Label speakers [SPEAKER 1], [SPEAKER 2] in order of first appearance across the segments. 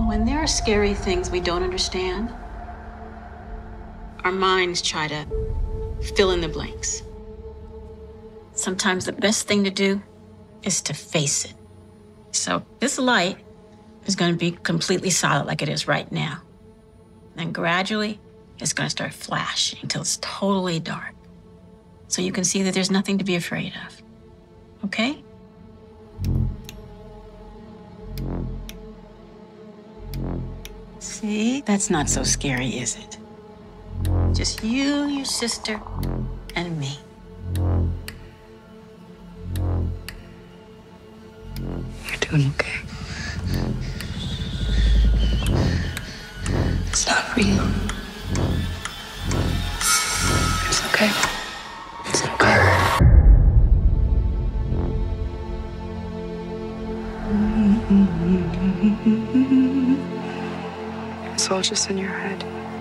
[SPEAKER 1] When there are scary things we don't understand, our minds try to fill in the blanks. Sometimes the best thing to do is to face it. So this light is going to be completely solid like it is right now. And gradually, it's going to start flashing until it's totally dark. So you can see that there's nothing to be afraid of. Okay? See? That's not so scary, is it? Just you, your sister, and me.
[SPEAKER 2] You're doing okay. It's not real. It's okay. It's okay. It's all just in your head.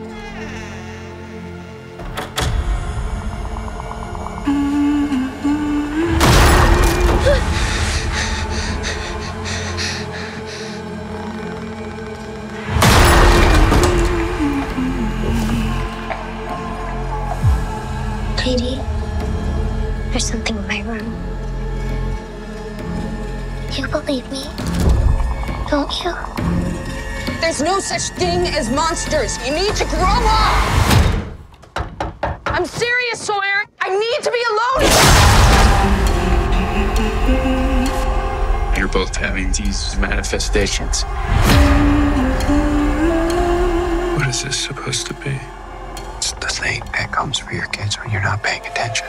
[SPEAKER 3] Katie, there's something in my room. You believe me, don't you?
[SPEAKER 4] There's no such thing as monsters. You need to grow up. I'm serious, Sawyer. I need to be alone.
[SPEAKER 5] You're both having these manifestations. What is this supposed to be?
[SPEAKER 6] It's the thing that comes for your kids when you're not paying attention.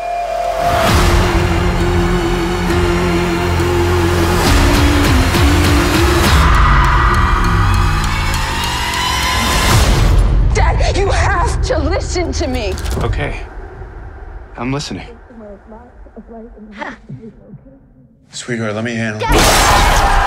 [SPEAKER 4] Dad, you have to listen to me.
[SPEAKER 5] Okay. I'm listening.
[SPEAKER 6] Sweetheart, let me handle it.